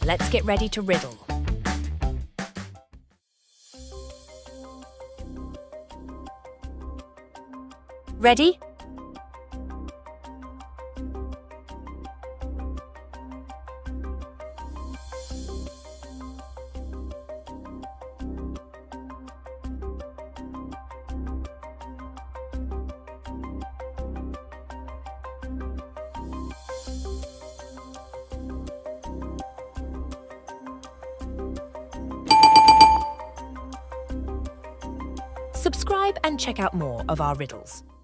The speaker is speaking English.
Let's get ready to riddle. Ready? Subscribe and check out more of our riddles.